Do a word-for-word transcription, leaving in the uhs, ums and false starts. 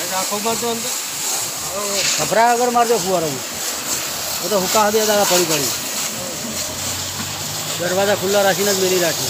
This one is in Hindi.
खपरा अगर मार दो फुआरा में वो तो हुक्का दिया दादा पड़ी पड़ी दरवाजा खुला राखी ना मेरी राखी